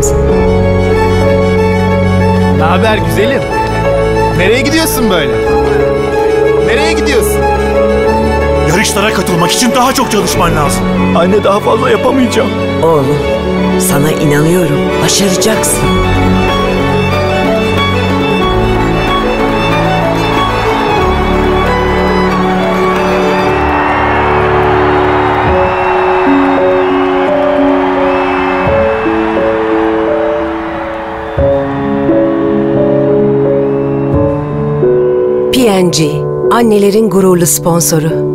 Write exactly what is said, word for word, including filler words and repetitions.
seni. Ne haber güzelim? Nereye gidiyorsun böyle? Nereye gidiyorsun? Yarışlara katılmak için daha çok çalışman lazım. Anne, daha fazla yapamayacağım. Oğlum, sana inanıyorum. Başaracaksın. P and G, annelerin gururlu sponsoru.